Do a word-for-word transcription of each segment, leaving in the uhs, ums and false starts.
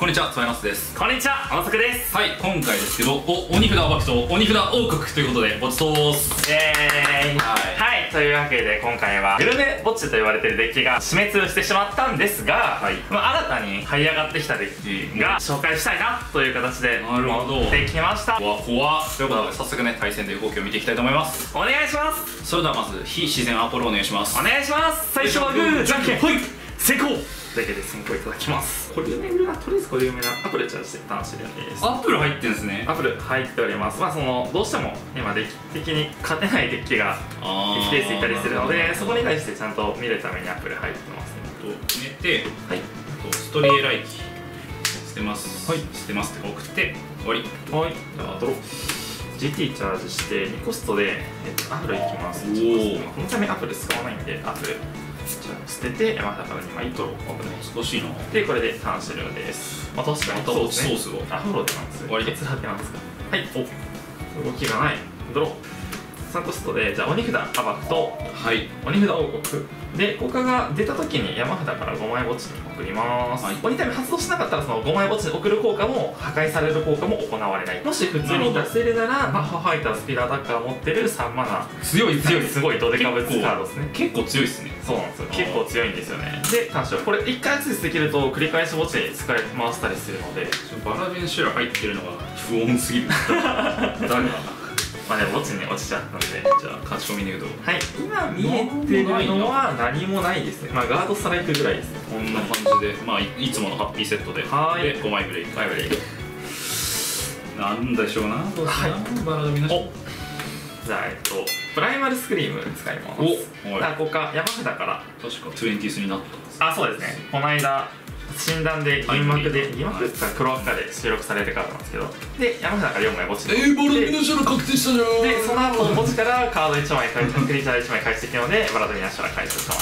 こんにちは、つばやますです。 こんにちは、まさくです。 はい、今回ですけど、お、鬼札暴きと鬼札王国ということで、ごちそうーす。 イエーイ。はい、はい、というわけで今回はグルメ墓地と言われているデッキが死滅してしまったんですが、はい、まあ、新たに這い上がってきたデッキが紹介したいなという形で持ってきました。 わ、怖っ。ということで早速ね、対戦という動きを見ていきたいと思います。 お願いします。 それではまず非自然アポロお願いします。 お願いします。最初はグーじゃんけんほい、先行だけで先行いただきます。これ有名な、とりあえずこれ有名なアプリチャージして楽しいです。 アップル入ってんですね。 アップル入っております。まあそのどうしても今デッキ的に勝てないデッキが一定数いたりするので、そこに対してちゃんと見るためにアップル入ってますね。 と決めて、はい、ストリエライキ捨てます。はい、捨てますって送って終わり。はい、 じゃあドロー ジーティー チャージしてにコストで、えっと、アップルいきます。おお、このためアップル使わないんでアップル捨てて山形からにまいドロー。 少しいのでこれでターン終了です。まあ確かにそうですね。 ソースをあ、フォローでなんです。 終わりで別派手なんですか。はい、お動きがないドローさんコストで、じゃあ鬼札暴くと、はい、鬼札王国で効果が出た時に山札からごまい墓地に送ります、はい、鬼タイム発動しなかったらそのごまい墓地に送る効果も破壊される効果も行われない。もし普通に出せるならマッハファイタースピードアタッカー持ってるさんマナ強い強いすごいドデカブツカードですね。 結構強いですね。 そうなんですよ、結構強いんですよね。で単勝これいっかいアクセスできると繰り返し墓地に使い回したりするので、 バラベンシュラ入ってるのが不穏すぎる誰だまあでも墓地に落ちちゃったんで、 じゃあ勝ち込みネウド。 はい、今見えてるのは何もないですね。まあガードストライクぐらいですね。 こんな感じで、まあ い, いつものハッピーセットで、はい、でごまいブレイク、ごまいブレイクなんでしょうな、どうしような、バラドミの人。 じゃあえっとプライマルスクリーム使います。お、はい、ここか山札から確かトゥエンティースになったんです。 あ、そうですね。この間診断で銀幕で銀幕って黒赤で収録されてからなんですけど、で山札からよんまい墓地で、 えー、バラドミナシュラ確定したじゃん。 でその後墓地からカードいちまいクリーチャーいちまい返していくのでバラドミナシュラ回収します。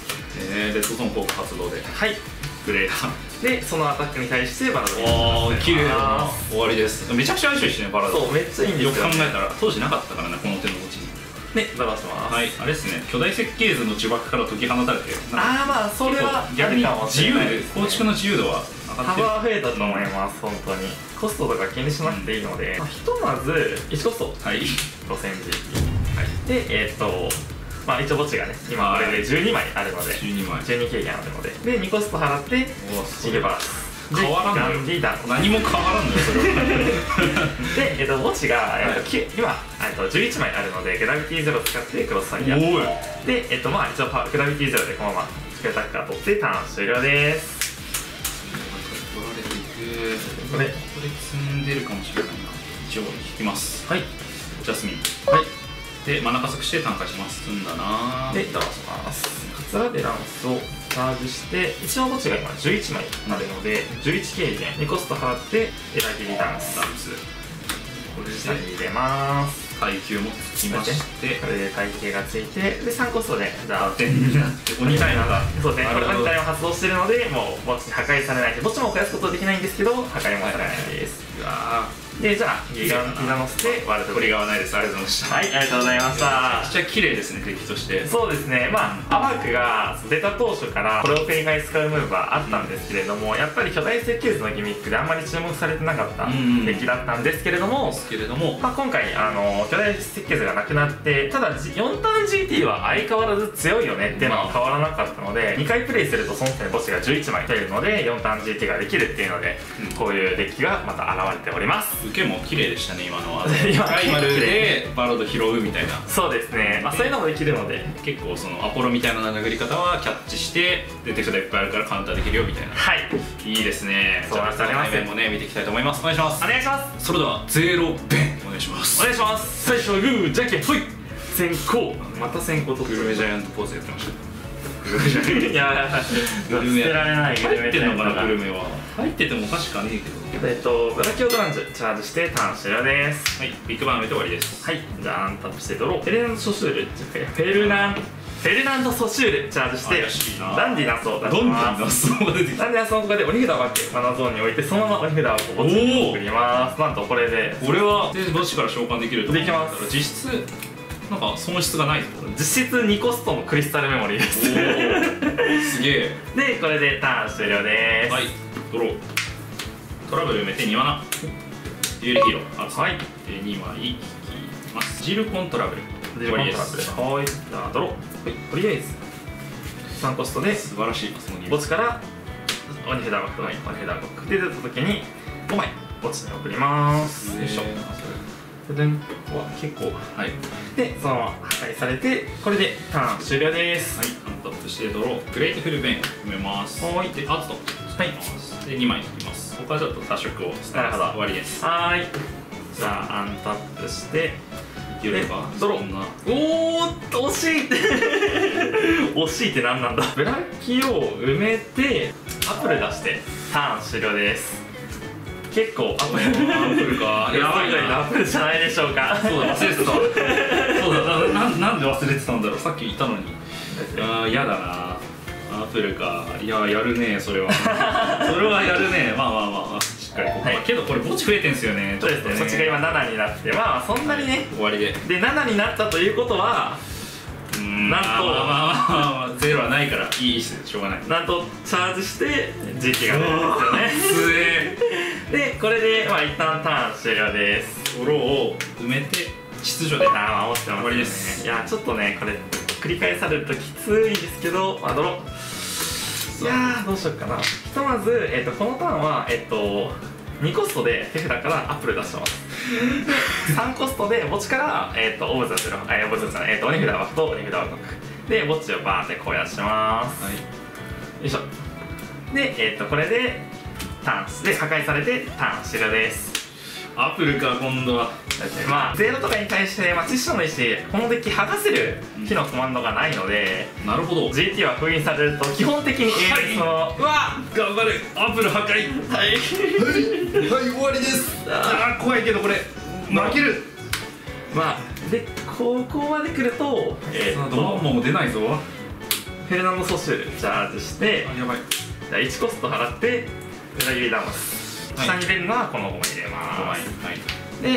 えー、レッドゾーン効果発動で、 はい、グレーダーでそのアタックに対してバラドミナシュラ。 ああ、綺麗だな。終わりです。めちゃくちゃ相性いいしね、バラドミ。 そう、めっちゃいいんですよ。 よく考えたら当時なかったからね、この手の墓地に。 でドローします。 はい、あれですね、巨大設計図の呪縛から解き放たれて、 ああ、まあそれは逆に自由で構築の自由度は上がってる。 幅は増えたと思います、本当に。コストとか気にしなくていいので、ひとまずいちコスト、はい、ごせんジーティー、はい、でえっとまあ一応墓地がね今これでじゅうにまいあるので、じゅうに経験あるので、でにコスト払ってシルバー変わらんのよ、何も変わらんのよそれはで、えっと、墓地が、えっと、今、えっと、じゅういちまいあるのでグラビティゼロ使ってクロスファイヤーで、えっとまあ一応グラビティゼロでこのままスペアタッカー取ってターン終了です。 取られていく。これこれ積んでるかもしれないな。一応引きます。はい、ジャスミン。はい、でマナ加速して単価します。積んだな。でドローします。カツラデランスをチャージして一応墓地が今じゅういちまいあるのでじゅういち経験にコスト払ってエラギリダンスダンスこれで入れます。耐久もつきまして、これで耐久がついて、でさんコストでじゃあ点になって鬼タイマーがそうですね、これ鬼タイマー発動してるのでもう墓地破壊されないし、墓地も増やすことはできないんですけど破壊もされないです。うわで、じゃあギガギガ乗せてワールドトリガーはないです。ありがとうございました。 はい、ありがとうございました。 めちゃくちゃ綺麗ですね、デッキとして。そうですね、 まあアバークが出た当初からこれを繰り返し使うムーブはあったんですけれども、やっぱり巨大設計図のギミックであんまり注目されてなかったデッキだったんですけれども、まあ今回あの巨大設計図がなくなって、ただよんターン ジーティー は相変わらず強いよねっていうのは変わらなかったので、にかいプレイするとその点墓地がじゅういちまい出るのでよんターン ジーティー ができるっていうので、こういうデッキがまた現れております。 受けも綺麗でしたね、今のは。ライバルでバロード拾うみたいな。 そうですね、まあそういうのもできるので、 結構そのアポロみたいな殴り方はキャッチしてで手札いっぱいあるからカウンターできるよみたいな。はい、いいですね。じゃあ対面もね見ていきたいと思います。お願いします。 お願いします。 それではゼロベンお願いします。 お願いします。最初はグーじゃんけんほい、先行。また先行とグルメジャイアントポーズやってました。 いやグルメ捨てられない。 入ってんのかな、グルメは。入っててもおかしくはねえけど。 えっとブラキオドランジュチャージしてターン終了です。 はい、ビッグバン埋めて終わりです。 はい、じゃあアンタップしてドロー。フェルナンド・ソシュールフェルナンフェルナンド・ソシュールチャージしてダンディナスを出します。ダンディナスの他で鬼札を分けマナゾーンに置いてそのまま鬼札を墓地に送ります。なんとこれでこれは墓地から召喚できるとできます。 実質なんか損失がない。 実質にコストのクリスタルメモリーです。 すげえ。 でこれでターン終了です。 はい、ドロー。 トラブル埋めてにマナユーリヒーロー扱いでにまい引きますジルコントラブルジルコントラブルはいじゃあドローとりあえずさんコストで素晴らしいその墓地から鬼札枠と鬼札枠で出た時にごまい墓地に送りますよいしょでんは結構はいでそのまま破壊されてこれでターン終了です。 はいアンタップしてドローグレートフルベン埋めますはいでアツとはいでにまい引きますここはちょっと多色をなるほど終わりですはいじゃあアンタップしていければドローおーっと惜しいって惜しいって何なんだブラキを埋めてアプル出してターン終了です。結構アプルアプルかやばいぐらいのアプルじゃないでしょうか。 そうだ忘れてたそうだ な, な, なんで忘れてたんだろうさっき言ったのにああ嫌だなアプルかいややるねそれはそれはやるねまあまあまあしっかりここ、はい、けどこれ墓地増えてんすよねそうですねそっちが今ななになってまあそんなにね終わりででななになったということはうんなんとまあまあまあまあゼロはないからいいししょうがないなんとチャージして時期が出るんですよねすえでこれでまあ一旦ターン終了です。 ドローを埋めて秩序でああ守ってますね。終わりです。いやちょっとねこれ繰り返されるときついですけどまあドローいやーどうしようかな。ひとまず、えー、とこのターンはえっ、ー、とにコストで手札からアップル出してますさんコストで墓地から、えー、とオブザゼロあオブザじゃない、えー、と鬼札枠と鬼札枠で墓地をバーンって肥やします、はい、よいしょで、えー、とこれでターンで破壊されてターン終了です。 アップルか今度はまあゼロとかに対して、まあ、知識の石このデッキ剥がせる火のコマンドがないので、 うん、なるほどジーティー は封印されると基本的に エーエス の、 はい、うわ頑張るアップル破壊はいはいはい終わりですああ怖いけどこれ負けるまあでここまで来るとえー、っとドマンモも出ないぞフェルナンド・ソシュルチャージしてあやばいじゃあいちコスト払って裏切りダマス、はい、下に出るのはこのごまい入れますごまい、はい、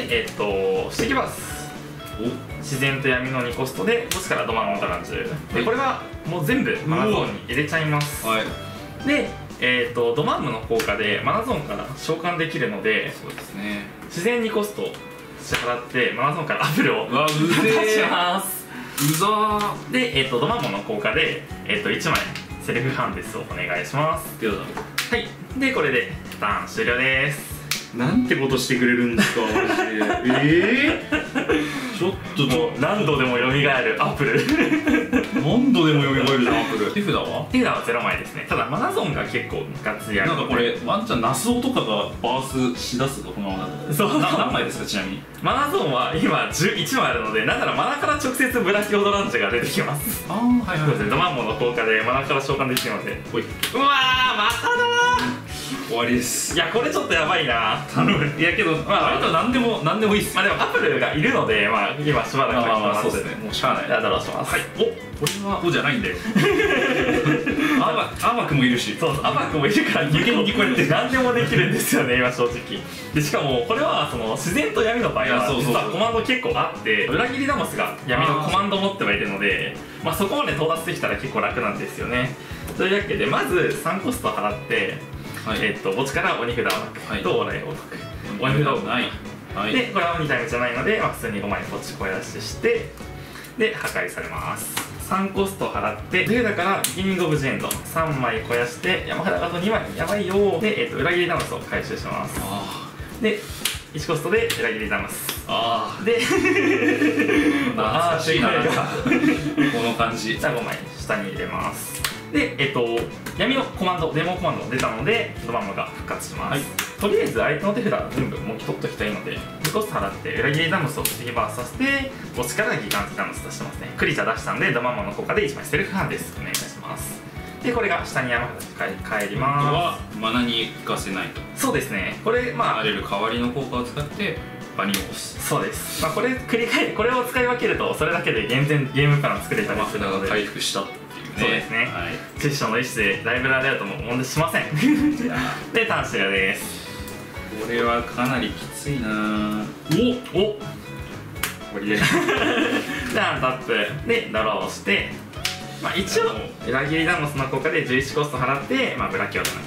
でえー、っと不思議バース自然と闇のにコストで墓地からドマンモタランチュでこれはもう全部マナゾーンに入れちゃいます、はい、でえー、とドマンムの効果でマナゾーンから召喚できるのでそうですね自然にコスト支払ってマナゾーンからアップルを出しますうざーで、えー、とドマンムの効果で、えー、といちまいセルフハンデスをお願いしますどうぞはいでこれでターン終了ですなんてことしてくれるんですかマジでえー、ちょっともう何度でも蘇るアップル何度でも蘇るじゃんアップル手札は手札はゼロまいですねただマナゾーンが結構ガッツリあるなんかこれワンチャンナスオとかがバースしだすとこのままだとそう何枚ですかちなみにマナゾーンは今じゅういちまいあるのでだからマナから直接ブラキオドランチが出てきますああはいはい、はい、 ドマンモの効果でマナから召喚できるのでほいうわーまただー終わりです。 いやこれちょっとやばいな頼むいやけどまあ割と何でも何でもいいっすまあでもアップルがいるのでまあ今しばらくまあまあそうですねもうしゃあないじゃあドローしますはいおこれはこうじゃないんだよアバアバクもいるしそうアバクもいるから無限にこうやって何でもできるんですよね今正直でしかもこれはその自然と闇の場合は実はコマンド結構あって裏切りダマスが闇のコマンドを持ってはいるのでまあそこまで到達できたら結構楽なんですよねというわけでまずさんコスト払ってはい、えっと墓地から鬼札を書くとお礼を書く鬼札をない、はい、でこれは鬼タイムじゃないので、まあ、普通にごまい墓地肥やししてで破壊されますさんコスト払って手札からビギニングオブジェンドさんまい肥やして山札がとにまいやばいよで、えっと裏切りダマスを回収しますでいちコストで裏切りダマスあで懐かしいななんかこの感じじゃあごまい下に入れますで、えっと、闇のコマンド、デモコマンドが出たので、ドマンムが復活します。はい、とりあえず相手の手札全部もぎ取っときたいので、にコスト払って裏切りダムスを次バースさせて、墓地からギガンティダムス出してますね。クリーチャー出したんで、ドマンムの効果でいちまいセルフハンデスお願いします。で、これが下に山札に帰ります。 はマナに行かせないと。 そうですね。これ、まあ、 れる代わりの効果を使って、場に押す。 そうです。まあ、これ繰り返これを使い分けると、それだけで厳然ゲームプラン作れたりするので。 回復した。 そうですね、はい、セッションの意思でライブラリアウトも問題しませんで、ターン終了です。 これはかなりきついなおおこれでじゃあタップでドローして、まあ、一応裏切りダモスの効果でじゅういちコスト払って、まあ、ブラキオドなんです、はい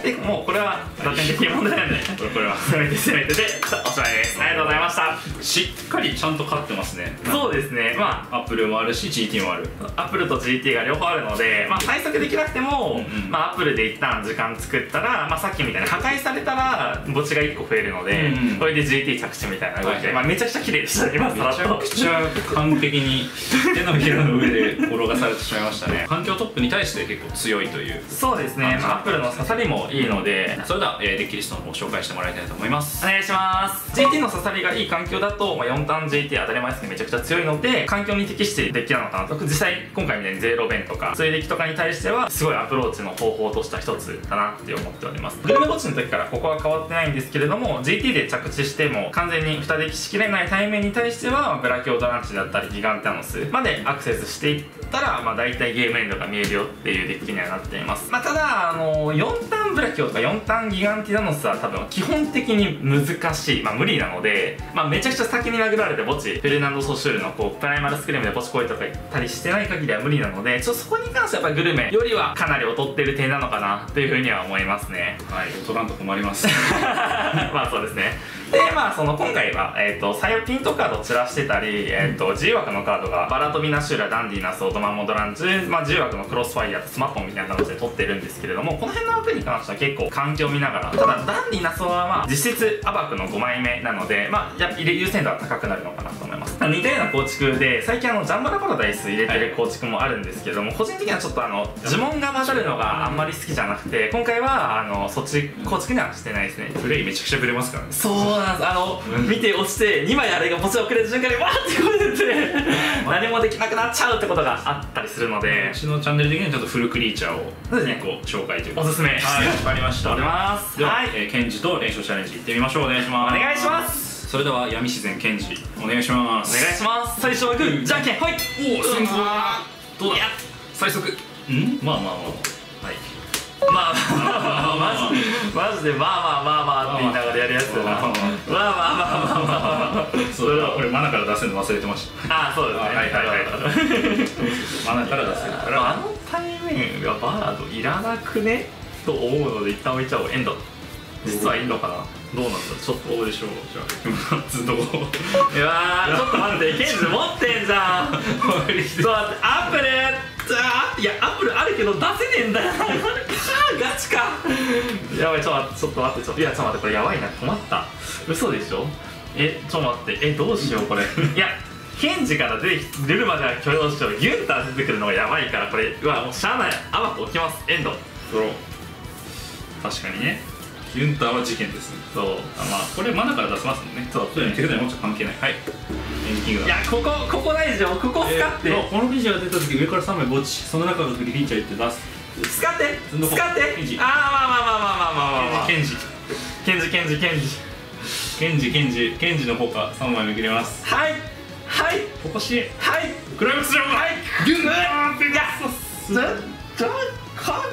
でもうこれは打点的に問題なんでこれは攻めて攻めてでおしまいです。ありがとうございました。 しっかりちゃんと勝ってますね。 そうですね。まあアップルもあるし ジーティー もある。 アップルと ジーティー が両方あるので、まあ最速できなくても、うんうん、まあアップルで一旦時間作ったら、まあさっきみたいに破壊されたら墓地がいっこ増えるので、うんうん、これで ジーティー 着地みたいな動きで、はい、まあめちゃくちゃ綺麗でしたね。今さらっとめちゃくちゃ完璧に手のひらの上で転がされてしまいましたね。環境トップに対して結構強いという。そうですね。まあ、アップルの刺さりもいいので、 それでは、えー、デッキリストの方を紹介してもらいたいと思います。 お願いします。 ジーティー の刺さりがいい環境だと、まあ、よんターン ジーティー 当たり前ですけどめちゃくちゃ強いので環境に適しているデッキなのかなと。実際今回みたいにゼロ弁とかそういうデッキとかに対してはすごいアプローチの方法としては一つだなって思っております。グルメ墓地の時からここは変わってないんですけれども ジーティー で着地しても完全ににデッキしきれない対面に対してはブラキオドランチだったりギガンテアノスまでアクセスしていったら、まあ、大体ゲームエンドが見えるよっていうデッキにはなっています。まあ、ただあのよんターンブラキオとかよんターンギガンティナノスは多分基本的に難しい、まあ、無理なので、まあ、めちゃくちゃ先に殴られて墓地フェルナンド・ソシュールのこうプライマルスクリームで墓地越えとか行ったりしてない限りは無理なのでちょっとそこに関してはやっぱグルメよりはかなり劣ってる点なのかなというふうには思いますね。 はい、劣らんと困りますまあそうですね。でまあその今回は、えー、と採用ピントカードを散らしてたり、えー、と自由枠のカードがバラとミナシューラ、ダンディナス、オートマンモドランジュ、まあ、自由枠のクロスファイヤーとスマッポンみたいな形で取ってるんですけれどもこの辺の枠に関しては結構環境を見ながらただダンディナスはまあ実質アバクのごまいめなのでまあやっぱ優先度は高くなるのかなと思います。似たような構築で最近あのジャンバラパラダイス入れてる構築もあるんですけども、はい、個人的にはちょっとあの呪文が混ざるのがあんまり好きじゃなくて今回はあのそっち構築にはしてないですね。 プレイめちゃくちゃブレますからね。 そうなんです。あの見て落ちてにまいあれが墓地をくれる瞬間にわーってこれて何もできなくなっちゃうってことがあったりするのでうちのチャンネル的にはちょっとフルクリーチャーをいっこ紹介というかおすすめはい分かりました。 おります。 では、はいえー、ケンジと連勝チャレンジいってみましょう。お願いします。 お願いします。 それでは闇自然ケンジお願いします。 お願いします。最初はグーじゃんけんほい。 おお先行どうだ最速んまあまあまあはいまあまあまあマジマジでまあまあまあまあって言いながらやるやつだな。まあまあまあまあまあそれはこれマナから出せるの忘れてました。 ああそうですね。はいはいはいマナから出せるからあの対面がバードいらなくねと思うので一旦置いちゃおう。エンド実はいいのかなどうなんだちょっとどうでしょう。じゃあずっとこういやーちょっと待ってケンジ持ってんじゃんちょっと待ってアップルいやアップルあるけど出せねえんだよガチかやばいちょっと待ってちょっと待ってちょっといやちょっと待ってこれやばいな困った嘘でしょえちょっと待ってえどうしようこれいやケンジから出て出るまでは許容しようギュンター出てくるのがやばいからこれうわもうしゃあないアバコ置きますエンドドロー確かにねギュンターは事件ですね。 そうあまあこれマナから出せますもんね。そうそういう手札にもちょっと関係ないはいエンジキングだ。 いやここここ大事よここ使って、 えー、このビジュアが出た時上からさんまい墓地その中がフリーチャーって出す使って使ってケンジああまあまあまあまあまあまあまあケンジケンジケンジケンジケンジケンジケンジの方からさんまいめくれます。 はいはいここしはいクライマックスジャンプはいギュンーペガサスじゃじゃか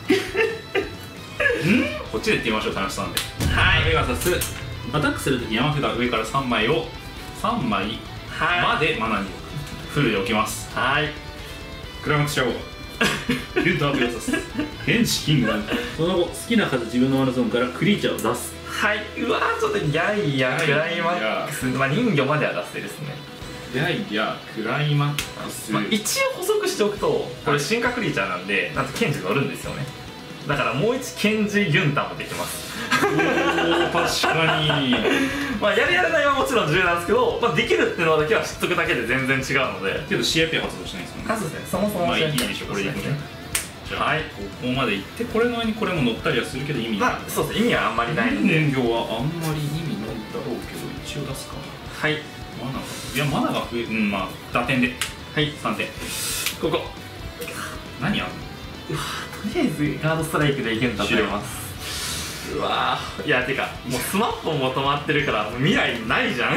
んこっちでいってみましょう楽しそうなんで。はいペガサスアタックするとき山札上からさんまいをさんまいまでマナにフルで置きます。 はいクライマックスシャゴーギュンターペガサスケンジキングダムその後好きな数自分のマナゾーンからクリーチャーを出す。 はいうわーちょっとやいやクライマックスまあ人魚までは出せですね。 やいやクライマックス、 まあ、一応補足しておくとこれ進化クリーチャーなんでなんとケンジ乗るんですよね。だからもう一ケンジギュンタもできますおー確かにまあやるやらないはもちろん重要なんですけど、まあ、できるっていうのだけは知っとくだけで全然違うのでけど シーアイピー は発動しないですもんね。 そうですねそもそもまあいいでしょこれでいくね。じゃあ、はい、ここまで行ってこれの上にこれも乗ったりはするけど意味ない。 まあそうですね意味はあんまりないんで人形はあんまり意味ないだろうけど一応出すか。 はいマナがいやマナが増えうんまあ打点ではいさんてんここ何あんのうわとりあえずガードストライクでいけるんだと思います。うわーいやてかもうスマップも止まってるから未来ないじゃん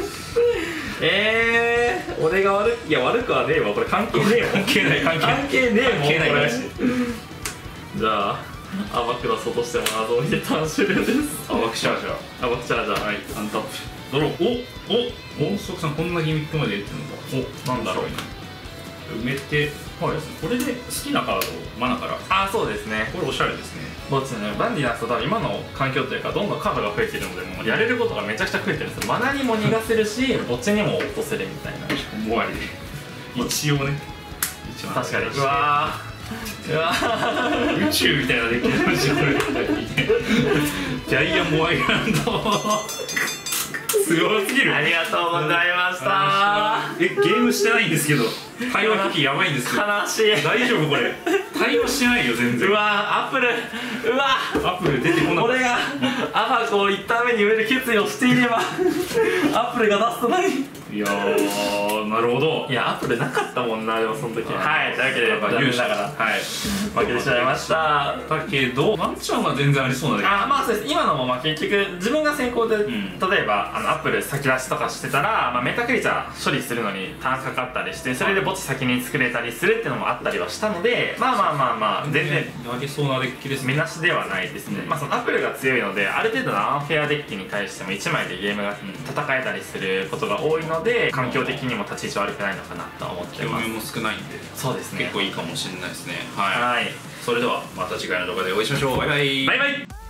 えー俺が悪いいや悪くはねえわこれ関係ねえもん関係ない関係関係ねえもん関係ないこれじゃあアバクロス落としても謎を見て単終了です。 アバクチャージャーアバクチャージャーはいアンタップドローおおおソクさんこんなギミックまで入れてるのか。おなんだろう埋めてはい、これで好きなカードをマナから。 ああ、そうですね。 これおしゃれですね。 どっちね、バンディナスと多分今の環境というかどんどんカードが増えているので、もうやれることがめちゃくちゃ増えてるんですよ。マナにも逃がせるし墓地にも落とせるみたいな。 終わりで一応ね、 一応確かに。うわーうわー宇宙みたいなデッキの話これジャイアンモアイランドすごすぎる。 ありがとうございました。 え、ゲームしてないんですけど対話機器やばいんですけど。 悲しい。 大丈夫これ対応しないよ全然。 うわアップル、うわアップル出てこなかった。 俺がアバコを一旦目に植える決意をしていればアップルが出すと何。 いやー、なるほど。 いや、アップルなかったもんな、でもその時。はい、というわけで残念ながらはい負けてしまいました。 だけどワンチャンは全然ありそうなで。 あ、まあそうです。今のもまあ結局自分が先行で、うん、例えばあのアップル先出しとかしてたら、まあ、メタクリーチャー処理するのにターンかかったりして、それで墓地先に作れたりするっていうのもあったりはしたので、まあまあまあまあ全然やりそうなデッキですね。 目なしではないですね。うん、まあそのアップルが強いので、ある程度のアンフェアデッキに対してもいちまいでゲームが戦えたりすることが多いので、環境的にも立ち位置悪くないのかなと思ってます。 興味も少ないんで、 そうですね、 結構いいかもしれないですね。はい、 はい、 それではまた次回の動画でお会いしましょう。バイバイ。 バイバイ。